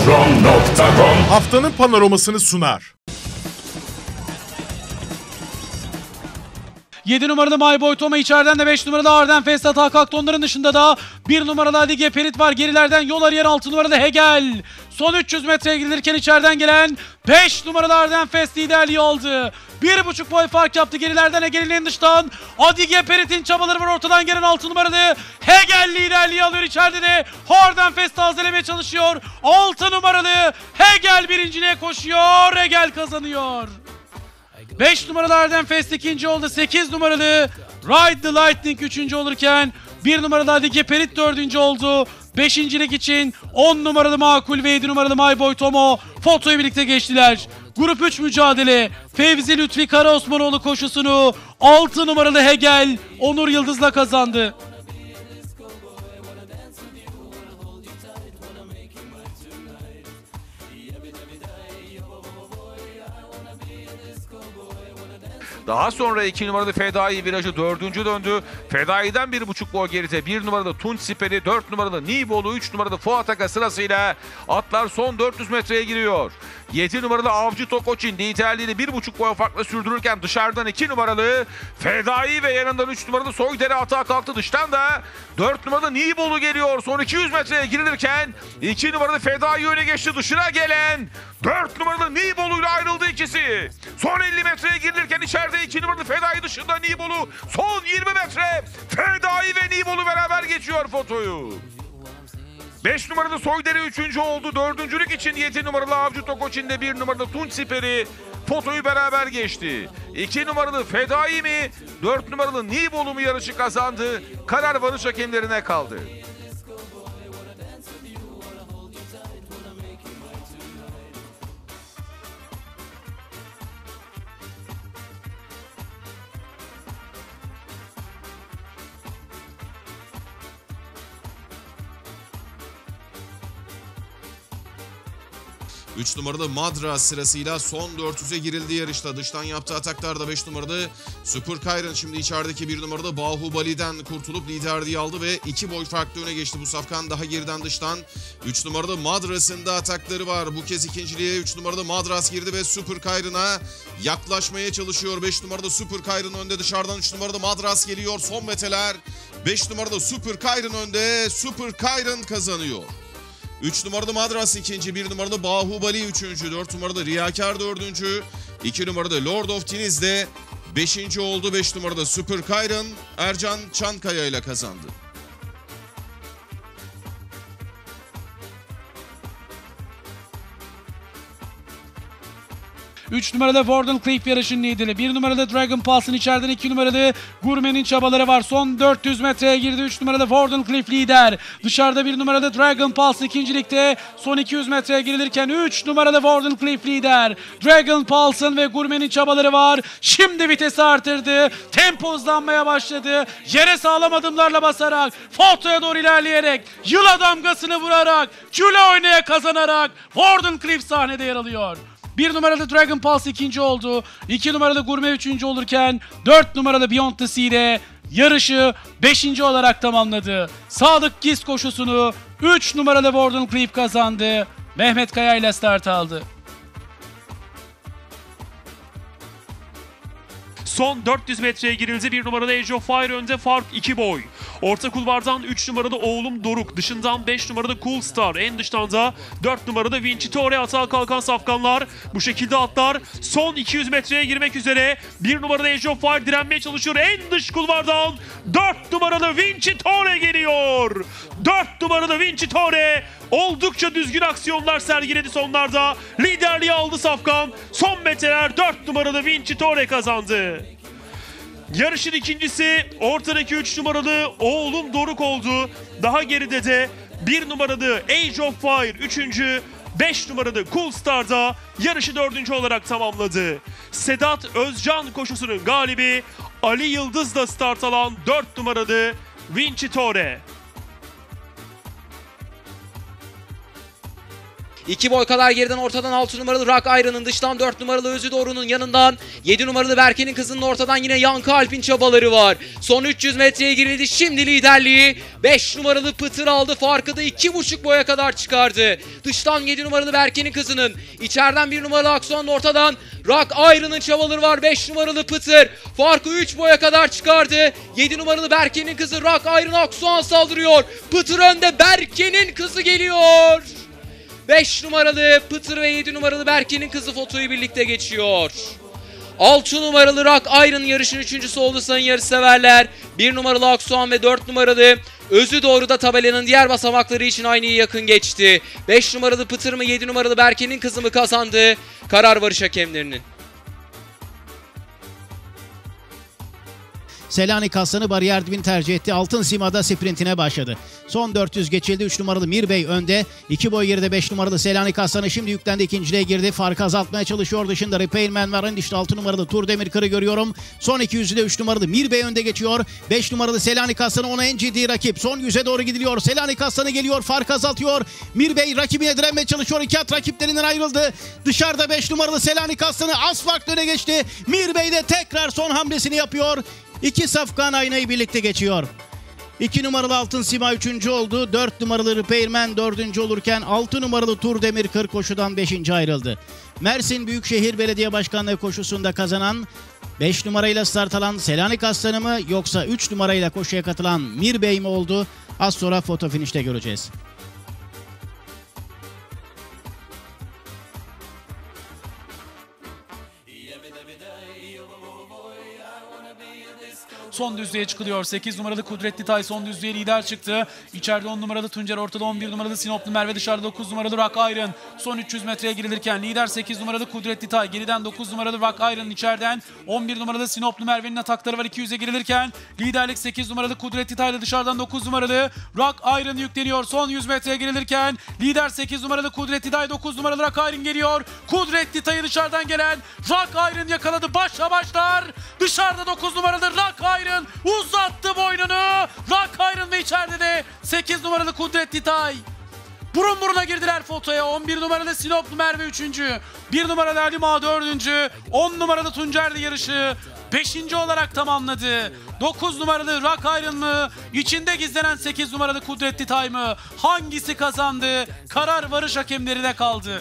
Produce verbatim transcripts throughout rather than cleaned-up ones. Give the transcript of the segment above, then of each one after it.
Patron nokta com haftanın panoramasını sunar. yedi numaralı My Boy Toma, içeriden de beş numaralı Arden Fest atağa kalktı. Onların dışında da bir numaralı Adige Perit var. Gerilerden yol arayan altı numaralı Hegel. Son üç yüz metreye gidilirken içeriden gelen beş numaralı Arden Fest liderliği aldı. bir buçuk boy fark yaptı gerilerden. Hegel'in en dıştan Adige Perit'in çabaları var. Ortadan gelen altı numaralı Hegel liderliği alıyor. İçeride de Arden Fest tazelemeye çalışıyor. altı numaralı Hegel birinciliğe koşuyor. Hegel kazanıyor. beş numaralı Arden Fest ikinci oldu. sekiz numaralı Ride the Lightning üçüncü olurken bir numaralı Adige Perit dördüncü oldu. beşincilik için on numaralı Makul ve yedi numaralı My Boy Tomo fotoyu birlikte geçtiler. Grup üç mücadele Fevzi Lütfi Karaosmanoğlu koşusunu altı numaralı Hegel Onur Yıldız'la kazandı. Daha sonra iki numaralı Fedai virajı dördüncü döndü. Fedai'den bir buçuk boy geride bir numaralı Tunç Siperi, dört numaralı Nibolu, üç numaralı Fuat Aka sırasıyla atlar son dört yüz metreye giriyor. yedi numaralı Avcı Tokoçin liderliğini bir buçuk boy farkla sürdürürken dışarıdan iki numaralı Fedai ve yanından üç numaralı Soydere atağa kalktı. Dıştan da dört numaralı Nibolu geliyor. Son iki yüz metreye girilirken iki numaralı Fedai öne geçti. Dışına gelen dört numaralı Nibolu ile ayrıldı ikisi. Son elli metreye girilirken içeride iki numaralı Fedai, dışında Nibolu. Son yirmi metre Fedai ve Nibolu beraber geçiyor fotoyu. beş numaralı Soydere üçüncü oldu. dördüncülük için yedi numaralı Avcı Tokoçin'de bir numaralı Tunç Siperi fotoyu beraber geçti. iki numaralı Fedai mi, dört numaralı Nibolu mu yarışı kazandı? Karar varış hakemlerine kaldı. üç numaralı Madra sırasıyla son dört yüze girildi yarışta. Dıştan yaptığı ataklarda beş numaralı Super Kayran şimdi içerideki bir numaralı Bahubali'den kurtulup liderliği aldı ve iki boy farklı öne geçti bu safkan. Daha geriden dıştan üç numaralı Madras'ın da atakları var. Bu kez ikinciliğe üç numaralı Madras girdi ve Super Kayran'a yaklaşmaya çalışıyor. beş numaralı Super Kayran önde, dışarıdan üç numaralı Madras geliyor. Son meteler beş numaralı Super Kayran önde. Super Kayran kazanıyor. üç numaralı Madras ikinci, bir numaralı Bahubali üçüncü, dört numaralı Riyakar dördüncü, iki numaralı Lord of Tiniz de beşinci oldu. beş numaralı Super Kayran Ercan Çankaya ile kazandı. üç numaralı Warden Cliff yarışın lideri. bir numaralı Dragon Pulse'ın içeriden iki numaralı Gurme'nin çabaları var. Son dört yüz metreye girdi. üç numaralı Warden Cliff lider. Dışarıda bir numaralı Dragon Pulse ikincilikte. Son iki yüz metreye girilirken üç numaralı Warden Cliff lider. Dragon Pulse'ın ve Gurme'nin çabaları var. Şimdi vitesi artırdı. Tempo hızlanmaya başladı. Yere sağlam adımlarla basarak, fotoya doğru ilerleyerek, yıla damgasını vurarak, küle oynaya kazanarak Warden Cliff sahnede yer alıyor. bir numaralı Dragon Pulse ikinci oldu. iki numaralı Gurme üçüncü olurken dört numaralı Beyond the Sea'de yarışı beşinci olarak tamamladı. Sadık Giz koşusunu üç numaralı Warden Cliff kazandı. Mehmet Kaya ile start aldı. Son dört yüz metreye girildi. bir numaralı Age of Fire önde, fark iki boy. Orta kulvardan üç numaralı Oğlum Doruk. Dışından beş numaralı Cool Star. En dıştan da dört numaralı Vincitore atağa kalkan safkanlar. Bu şekilde atlar son iki yüz metreye girmek üzere. bir numaralı Age of Fire direnmeye çalışıyor. En dış kulvardan dört numaralı Vincitore geliyor. dört numaralı Vincitore oldukça düzgün aksiyonlar sergiledi sonlarda. Liderliği aldı safkan. Son metreler dört numaralı Vincitore kazandı. Yarışın ikincisi ortadaki üç numaralı Oğlum Doruk oldu. Daha geride de bir numaralı Age of Fire üçüncü, beş numaralı Cool Star'da yarışı dördüncü olarak tamamladı. Sedat Özcan koşusunun galibi Ali Yıldız'la start alan dört numaralı Vincitore. iki boy kadar geriden ortadan altı numaralı Rock Iron'ın, dıştan dört numaralı Özü Doğru'nun, yanından yedi numaralı Berke'nin kızının, ortadan yine Yankı Alp'in çabaları var. Son üç yüz metreye girildi. Şimdi liderliği beş numaralı Pıtır aldı. Farkı da iki buçuk boya kadar çıkardı. Dıştan yedi numaralı Berke'nin kızının, içeriden bir numaralı Aksuan'ın, ortadan Rock Iron'ın çabaları var. beş numaralı Pıtır farkı üç boya kadar çıkardı. yedi numaralı Berke'nin kızı Rock Iron, Aksuan saldırıyor. Pıtır önde, Berke'nin kızı geliyor. beş numaralı Pıtır ve yedi numaralı Berke'nin kızı fotoyu birlikte geçiyor. altı numaralı Rock Iron yarışın üçüncüsü oldu sayın yarışseverler. bir numaralı Aksuan ve dört numaralı Özü Doğru da tabelanın diğer basamakları için aynı yakın geçti. beş numaralı Pıtır mı, yedi numaralı Berke'nin kızı mı kazandı? Karar varış hakemlerinin. Selanik Aslanı bariyer dibini tercih etti. Altın Sima'da sprintine başladı. Son dört yüz geçildi. üç numaralı Mirbey önde. iki boy geride beş numaralı Selanik Aslanı şimdi yüklendi. İkinciliğe girdi. Farkı azaltmaya çalışıyor. Dışında Repairman var. İşte altı numaralı Tur Demirkır'ı görüyorum. Son iki yüzde üç numaralı Mirbey önde geçiyor. beş numaralı Selanik Aslanı ona en ciddi rakip. Son yüze doğru gidiliyor. Selanik Aslanı geliyor. Farkı azaltıyor. Mirbey rakibine direnmeye çalışıyor. İki at rakiplerinden ayrıldı. Dışarıda beş numaralı Selanik Aslanı az farklı öne geçti. Mirbey de tekrar son hamlesini yapıyor. İki safkan aynayı birlikte geçiyor. iki numaralı Altın Sima üçüncü oldu. dört numaralı Repairman dördüncü olurken altı numaralı Tur Demirkır koşudan beşinci ayrıldı. Mersin Büyükşehir Belediye Başkanlığı koşusunda kazanan beş numarayla start alan Selanik Aslanı mı, yoksa üç numarayla koşuya katılan Mirbey mi oldu? Az sonra foto finişte göreceğiz. Son düzlüğe çıkılıyor. sekiz numaralı Kudretli Tay son düzlüğe lider çıktı. İçeride on numaralı Tuncer, ortada on bir numaralı Sinoplu Merve, dışarıda dokuz numaralı Rock Iron. Son üç yüz metreye girilirken lider sekiz numaralı Kudretli Tay. Geriden dokuz numaralı Rock Iron, içeriden on bir numaralı Sinoplu Merve'nin atakları var. iki yüze girilirken liderlik sekiz numaralı Kudretli Tay'la, dışarıdan dokuz numaralı Rock Iron yükleniyor. Son yüz metreye girilirken lider sekiz numaralı Kudretli Tay, dokuz numaralı Rock Iron geliyor. Kudretli Tay'ı dışarıdan gelen Rock Iron yakaladı. Başa başlar. Dışarıda dokuz numaralı Rock Iron uzattı boynunu. Rock Iron ve içeride de sekiz numaralı Kudretli Tay. Burun buruna girdiler fotoya. on bir numaralı Sinoplu Merve üçüncü. bir numaralı Alima dördüncü. on numaralı Tuncer de yarışı beşinci olarak tamamladı. dokuz numaralı Rock Iron mı, İçinde gizlenen sekiz numaralı Kudretli Tay mı? Hangisi kazandı? Karar varış hakemlerine kaldı.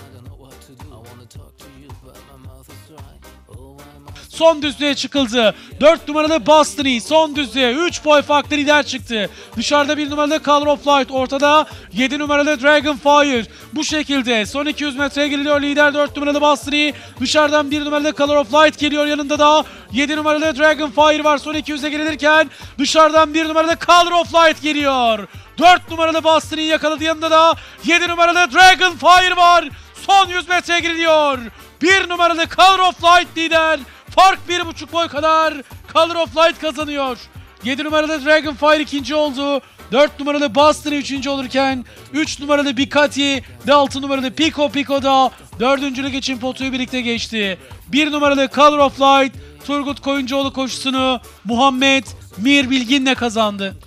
Son düzlüğe çıkıldı. dört numaralı Boston'i son düzlüğe üç boy farklı lider çıktı. Dışarıda bir numaralı Color of Light, ortada yedi numaralı Dragonfire. Bu şekilde son iki yüz metreye giriliyor. Lider dört numaralı Boston'i. Dışarıdan bir numaralı Color of Light geliyor. Yanında da yedi numaralı Dragonfire var. Son iki yüze girilirken dışarıdan bir numaralı Color of Light geliyor. dört numaralı Boston'i yakaladı. Yanında da yedi numaralı Dragonfire var. Son yüz metreye giriliyor. bir numaralı Color of Light lider. Fark bir buçuk boy kadar. Color of Light kazanıyor. yedi numaralı Dragonfire ikinci oldu. dört numaralı Boston üçüncü olurken üç numaralı Bicati ve altı numaralı Pico Pico da dördüncülük için potuyu birlikte geçti. bir numaralı Color of Light Turgut Koyuncuoğlu koşusunu Muhammed Mir Bilgin'le kazandı.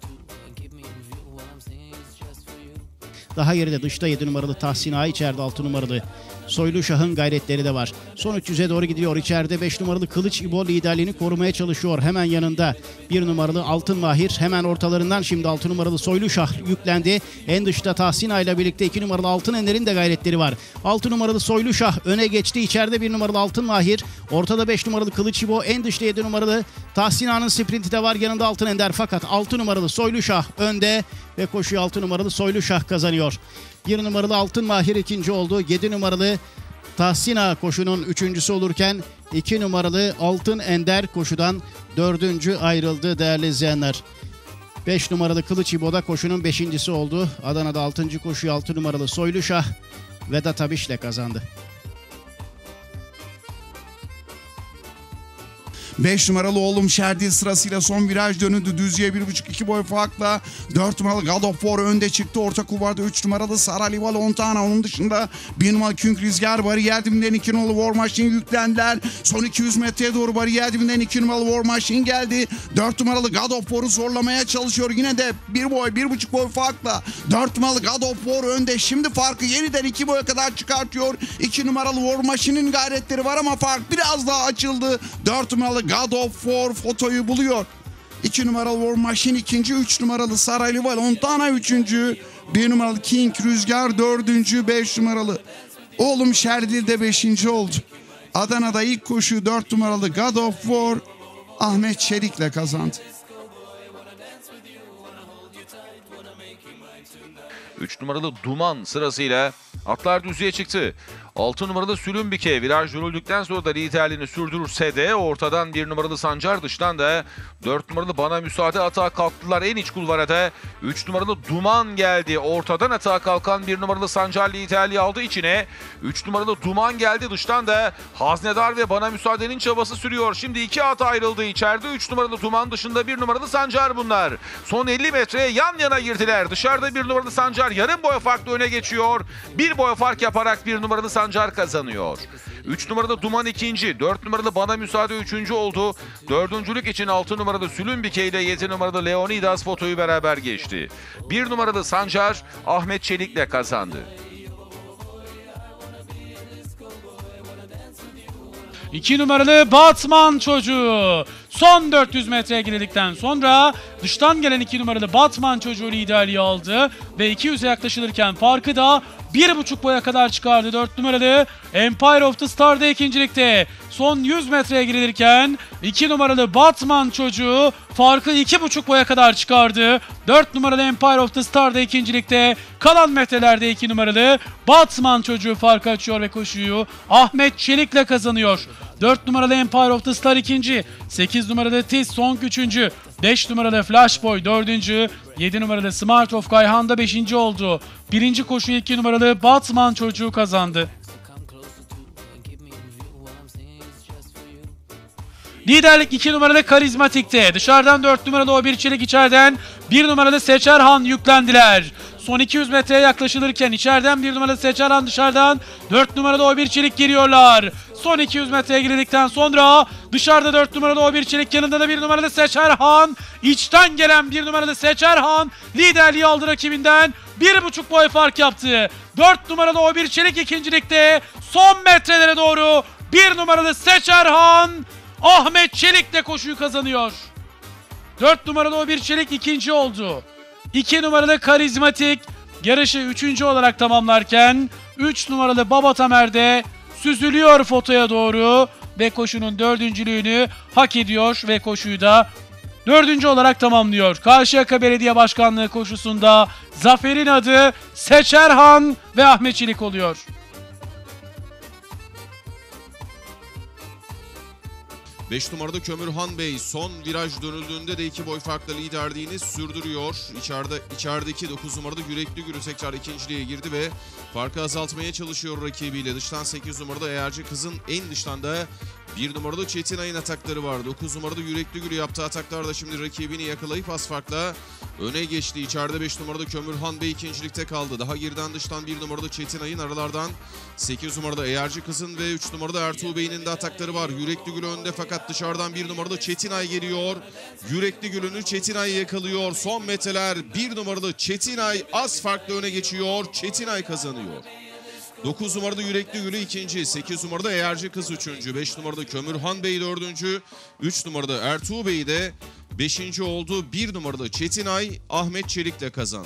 Daha geride dışta yedi numaralı Tahsin Ağa, içeride altı numaralı Soylu Şah'ın gayretleri de var. Son üç yüze doğru gidiyor. İçeride beş numaralı Kılıç İbo liderliğini korumaya çalışıyor. Hemen yanında bir numaralı Altın Mahir. Hemen ortalarından şimdi altı numaralı Soylu Şah yüklendi. En dışta Tahsin Ağa ile birlikte iki numaralı Altın Ender'in de gayretleri var. altı numaralı Soylu Şah öne geçti. İçeride bir numaralı Altın Mahir. Ortada beş numaralı Kılıç İbo. En dışta yedi numaralı Tahsin Ağa'nın sprinti de var. Yanında Altın Ender, fakat altı numaralı Soylu Şah önde ve koşuyu altı numaralı Soylu Şah kazanıyor. bir numaralı Altın Mahir ikinci oldu. yedi numaralı Tahsin Ağa koşunun üçüncüsü olurken iki numaralı Altın Ender koşudan dördüncü ayrıldı değerli izleyenler. beş numaralı Kılıç İbo'da koşunun beşincisi oldu. Adana'da altıncı koşuyu altı numaralı Soylu Şah Vedat Abiş'le kazandı. beş numaralı Oğlum Şerdil sırasıyla son viraj dönüldü. Düzlüğe bir buçuk iki boy farkla. dört numaralı God of War önde çıktı. Orta kulvarda üç numaralı Saraliva Lontana. Onun dışında bir numaralı Künk Rüzgar bariyer dibinden iki numaralı War Machine yüklendiler. Son iki yüz metreye doğru bariyer dibinden iki numaralı War Machine geldi. dört numaralı God of War'u zorlamaya çalışıyor. Yine de bir boy bir buçuk boy farkla. dört numaralı God of War önde. Şimdi farkı yeniden iki boya kadar çıkartıyor. iki numaralı War Machine'in gayretleri var ama fark biraz daha açıldı. dört numaralı God of War fotoyu buluyor. iki numaralı War Machine ikinci, üç numaralı Saraylı Lontana üçüncü, bir numaralı King Rüzgar dördüncü, beş numaralı Oğlum Şerdil de beşinci oldu. Adana'da ilk koşu dört numaralı God of War Ahmet Çelik'le kazandı. üç numaralı Duman sırasıyla atlar düzlüğe çıktı. altı numaralı Sülümbike viraj dönüldükten sonra da liderliğini sürdürürse de ortadan bir numaralı Sancar, dıştan da dört numaralı Bana Müsaade atağa kalktılar en iç kulvarada. üç numaralı Duman geldi. Ortadan atağa kalkan bir numaralı Sancar liderliği aldı içine. üç numaralı Duman geldi. Dıştan da Haznedar ve Bana Müsaade'nin çabası sürüyor. Şimdi iki at ayrıldı içeride. üç numaralı Duman, dışında bir numaralı Sancar bunlar. Son elli metreye yan yana girdiler. Dışarıda bir numaralı Sancar yarım boy farklı öne geçiyor. Bir boy fark yaparak bir numaralı Sancar kazanıyor. üç numaralı Duman ikinci, dört numaralı Bana Müsaade üçüncü oldu. Dördüncülük için altı numaralı Sülümbike ile yedi numaralı Leonidas fotoyu beraber geçti. bir numaralı Sancar Ahmet Çelik'le kazandı. iki numaralı Batman Çocuğu. Son dört yüz metreye girdikten sonra dıştan gelen iki numaralı Batman Çocuğu liderliği aldı ve iki yüze yaklaşılırken farkı da bir buçuk boya kadar çıkardı. dört numaralı Empire of the Star'da ikincilikte. Son yüz metreye girilirken iki numaralı Batman Çocuğu farkı iki buçuk boya kadar çıkardı. dört numaralı Empire of the Star'da ikincilikte. Kalan metrelerde iki numaralı Batman Çocuğu farkı açıyor ve koşuyu Ahmet Çelik'le kazanıyor. dört numaralı Empire of the Star ikinci, sekiz numaralı Tiz Song üçüncü, beş numaralı Flashboy dördüncü, yedi numaralı Smart of Kayhan da beşinci oldu. Birinci koşuyu iki numaralı Batman Çocuğu kazandı. Liderlik iki numaralı Karizmatik'te. Dışarıdan dört numaralı O bir Çelik, içeriden bir numaralı Seçerhan yüklendiler. Son iki yüz metreye yaklaşılırken içeriden bir numaralı Seçerhan, dışarıdan dört numaralı O bir Çelik giriyorlar. Son iki yüz metreye girildikten sonra dışarıda dört numaralı O bir Çelik, yanında da bir numaralı Seçerhan. İçten gelen bir numaralı Seçerhan liderliği aldı rakibinden. bir buçuk boy fark yaptı. dört numaralı O bir Çelik ikincilikte. Son metrelere doğru bir numaralı Seçerhan Ahmet Çelik de koşuyu kazanıyor. dört numaralı O bir Çelik ikinci oldu. iki numaralı Karizmatik yarışı üçüncü olarak tamamlarken üç numaralı Baba Tamer de süzülüyor fotoya doğru ve koşunun dördüncülüğünü hak ediyor ve koşuyu da dördüncü olarak tamamlıyor. Karşıyaka Belediye Başkanlığı koşusunda zaferin adı Seçerhan ve Ahmet Çelik oluyor. beş numarada Kömürhan Bey son viraj dönüldüğünde de iki boy farklı liderliğini sürdürüyor. İçeride, içerideki dokuz numarada Yürekli Gülü tekrar ikinciliğe girdi ve farkı azaltmaya çalışıyor rakibiyle. Dıştan sekiz numarada Eğerci Kız'ın en dıştan da bir numarada Çetin Ay'ın atakları var. dokuz numarada Yürekli Gülü yaptığı ataklarda şimdi rakibini yakalayıp az farkla öne geçti. İçeride beş numarada Kömürhan Bey ikincilikte kaldı. Daha geriden dıştan bir numarada Çetin Ay'ın, aralardan sekiz numarada Eğerci Kız'ın ve üç numarada Ertuğ Bey'in de atakları var. Yürekli Gül önde fakat dışarıdan bir numarada Çetin Ay geliyor. Yürekli Gül'ünü Çetin Ay yakalıyor. Son metreler bir numarada Çetin Ay az farklı öne geçiyor. Çetin Ay kazanıyor. dokuz numarada Yürekli Gülü ikinci, sekiz numarada Eğerci Kız üçüncü, beş numarada Kömürhan Bey dördüncü, üç numarada Ertuğ Bey de beşinci oldu. bir numarada Çetin Ay Ahmet Çelik'le kazandı.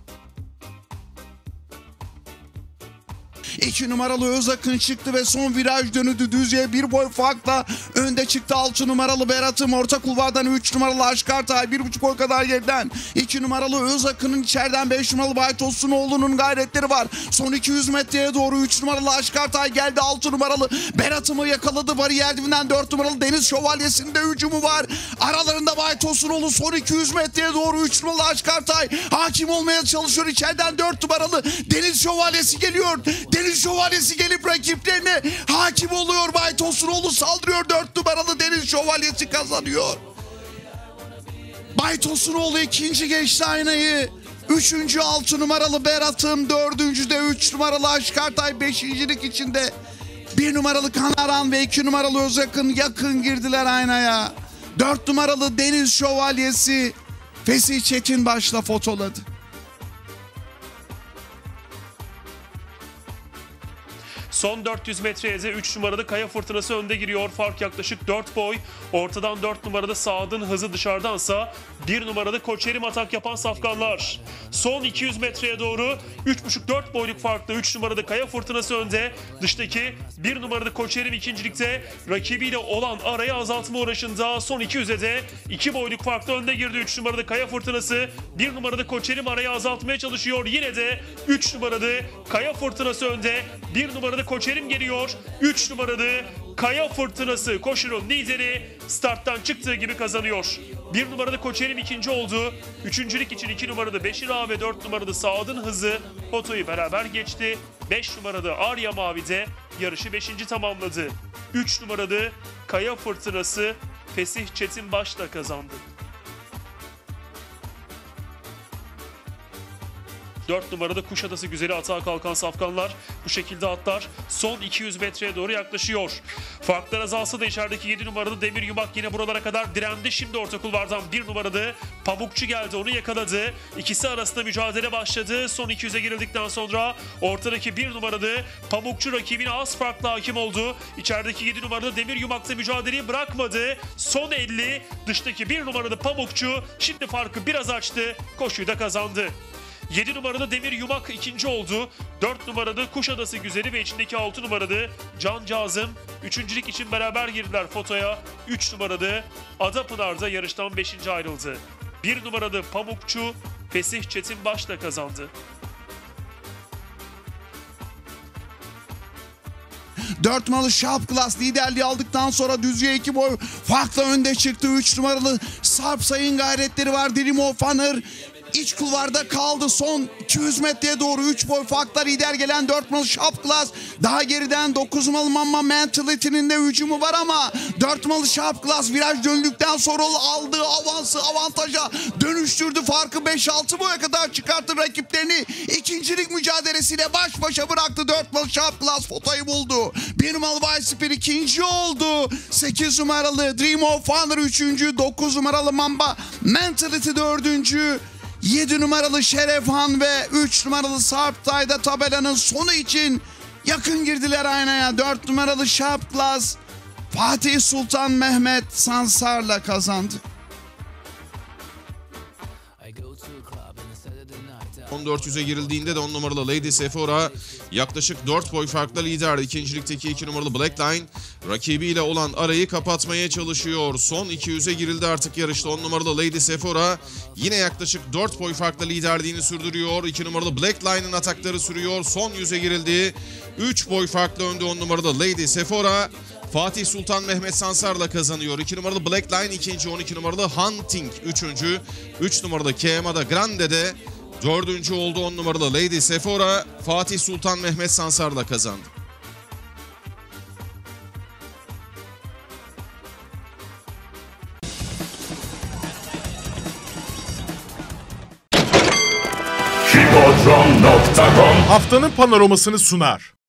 iki numaralı Özakın çıktı ve son viraj dönüldü. Düzlüğe bir boy farkla önde çıktı altı numaralı Berat'ım. Orta kulvardan üç numaralı Aşkartay bir buçuk boy kadar geriden. iki numaralı Özakın'ın içeriden beş numaralı Baytosunoğlu'nun gayretleri var. Son iki yüz metreye doğru üç numaralı Aşkartay geldi. altı numaralı Berat'ımı yakaladı. Bariyer dibinden dört numaralı Deniz Şövalyesi'nin de hücumu var. Aralarında Baytosunoğlu son iki yüz metreye doğru üç numaralı Aşkartay hakim olmaya çalışıyor. İçeriden dört numaralı Deniz Şövalyesi geliyor. Deniz Deniz Şövalyesi gelip rakiplerine hakim oluyor. Bay Tosunoğlu saldırıyor. dört numaralı Deniz Şövalyesi kazanıyor. Bay Tosunoğlu ikinci geçti aynayı. Üçüncü altı numaralı Berat'ım. Dördüncü de üç numaralı Aşkartay. Beşincilik içinde bir numaralı Kanaran ve iki numaralı Özakın yakın girdiler aynaya. Dört numaralı Deniz Şövalyesi Fesih Çetinbaş'la fotoladı. Son dört yüz metreye de üç numaralı Kaya Fırtınası önde giriyor. Fark yaklaşık dört boy. Ortadan dört numaralı Saad'ın hızı, dışarıdansa bir numaralı Koçerim atak yapan safkanlar. Son iki yüz metreye doğru üç buçuk dört boyluk farklı üç numaralı Kaya Fırtınası önde. Dıştaki bir numaralı Koçerim ikincilikte rakibiyle olan arayı azaltma uğraşında. Son iki yüze de iki boyluk farklı önde girdi üç numaralı Kaya Fırtınası. bir numaralı Koçerim arayı azaltmaya çalışıyor. Yine de üç numaralı Kaya Fırtınası önde. bir numaralı Koçerim geliyor. üç numaralı Kaya Fırtınası koşunun lideri starttan çıktığı gibi kazanıyor. bir numaralı Koçerim ikinci oldu. Üçüncülük için iki numaralı Beşir Ağa ve dört numaralı Saad'ın hızı fotoyu beraber geçti. beş numaralı Arya Mavi de yarışı beşinci tamamladı. üç numaralı Kaya Fırtınası Fesih Çetinbaş'la kazandı. dört numaralı Kuşadası Güzeli atağa kalkan safkanlar bu şekilde atlar son iki yüz metreye doğru yaklaşıyor. Farklar azalsa da içerideki yedi numaralı Demir Yumak yine buralara kadar direndi. Şimdi orta kulvardan bir numaralı Pamukçu geldi, onu yakaladı. İkisi arasında mücadele başladı. Son iki yüze girildikten sonra ortadaki bir numaralı Pamukçu rakibine az farklı hakim oldu. İçerideki yedi numaralı Demir Yumak'ta mücadeleyi bırakmadı. Son elli dıştaki bir numaralı Pamukçu şimdi farkı biraz açtı. Koşuyu da kazandı. yedi numaralı Demir Yumak ikinci oldu. dört numaralı Kuşadası Güzeli ve içindeki altı numaralı Can Cazım üçüncülük için beraber girdiler fotoya. üç numaralı Adapınar da yarıştan beşinci ayrıldı. bir numaralı Pamukçu Fesih Çetinbaş'la kazandı. dört numaralı Sharp Class liderliği aldıktan sonra düzlüğe iki boy farkla önde çıktı. üç numaralı Sarp Sayın gayretleri var. Dream of Honor İç kulvarda kaldı. Son iki yüz metreye doğru üç boy farkla lider gelen dört numaralı Sharp Class. Daha geriden dokuz numaralı Mama Mentality'nin de hücumu var ama dört numaralı Sharp Class viraj döndükten sonra aldığı avansı avantaja dönüştürdü. Farkı beş altı boya kadar çıkarttı. Rakiplerini ikincilik mücadelesiyle baş başa bıraktı. dört numaralı Sharp Class fotoyu buldu. bir numaralı Vice ikinci oldu. sekiz numaralı Dream of Honor üçüncü. dokuz numaralı Mamba Mentality dördüncü. yedi numaralı Şerefhan ve üç numaralı Sarptay da tabelanın sonu için yakın girdiler aynaya. dört numaralı Sharp Class Fatih Sultan Mehmet Sansar'la kazandı. on dört yüze girildiğinde de on numaralı Lady Sephora yaklaşık dört boy farkla lider. İkincilikteki iki numaralı Blackline rakibiyle olan arayı kapatmaya çalışıyor. Son iki yüze girildi artık yarışta. on numaralı Lady Sephora yine yaklaşık dört boy farkla liderliğini sürdürüyor. iki numaralı Blackline'ın atakları sürüyor. Son yüze girildi. üç boy farklı önde on numaralı Lady Sephora. Fatih Sultan Mehmet Sansar'la kazanıyor. iki numaralı Blackline ikinci, on iki numaralı Hunting üçüncü. üç numaralı Keamada Grande de dördüncü oldu. on numaralı Lady Sephora Fatih Sultan Mehmet Sansar'la kazandı. Haftanın panoramasını sunar.